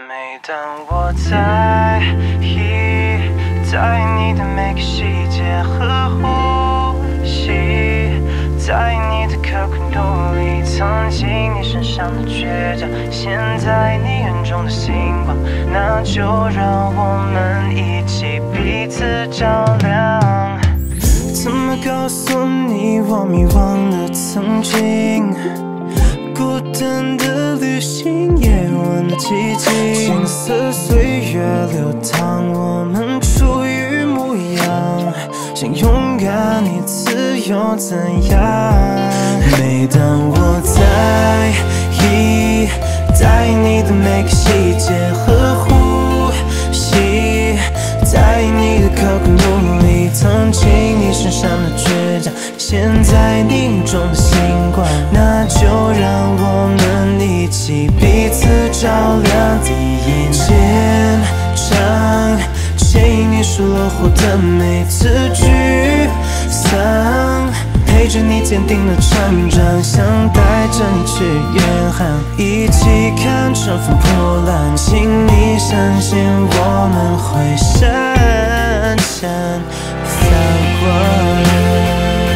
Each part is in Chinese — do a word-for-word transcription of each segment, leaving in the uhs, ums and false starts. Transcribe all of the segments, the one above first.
每当我在意，在你的每个细节和呼吸，在你的刻苦努力，曾经你身上的倔强，现在你眼中的星光，那就让我们一起彼此照亮。怎么告诉你我迷惘的曾经？孤单的旅行，夜晚的寂静，青涩岁月流淌，我们初遇模样，想勇敢一次又怎样？每当我在意，在你的每个细节和呼吸，在你的刻苦努力，曾经你身上的倔强，现在你眼中的星光，那就让我们一起彼此照亮。第一肩上，牵引你数落后的每次沮丧，陪着你坚定的成长，想带着你去远航，一起看乘风破浪，请你相信我们会闪闪发光。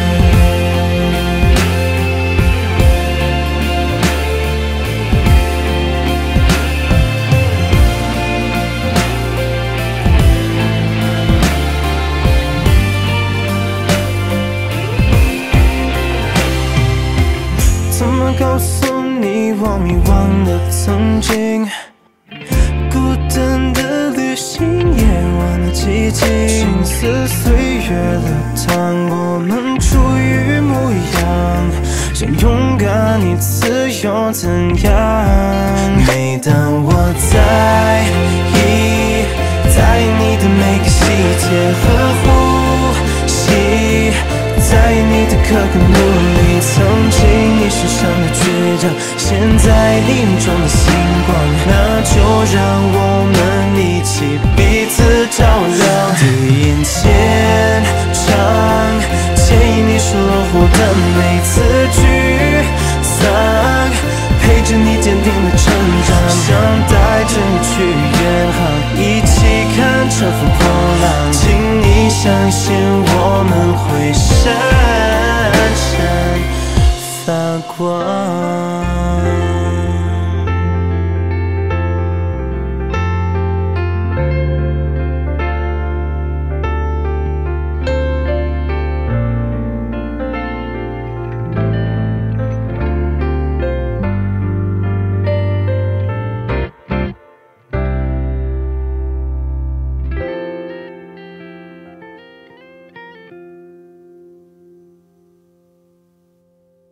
怎么告诉你我迷惘的曾经？孤单的旅行，夜晚的寂静，青涩岁月流淌，我们初遇模样，想勇敢一次又怎样？每当我在意，在你的每个细节和呼吸，在你的刻苦努力，曾经你身上的倔强，现在你眼中的星光，那就让我们一起彼此照亮。第一肩上，牵引你数落后的每次沮丧，陪着你坚定的成长，想带着你去远航，一起看乘风破浪，请你相信我们会闪闪发光。